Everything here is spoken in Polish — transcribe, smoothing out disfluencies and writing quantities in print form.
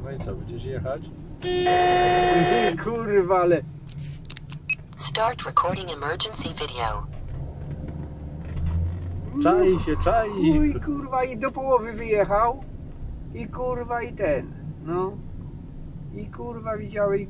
No i co, będziesz jechać? Kurwa, ale... Start recording emergency video. Czai się, czai! Uj, kurwa, i do połowy wyjechał. I kurwa, i ten. No. I kurwa, widziałeś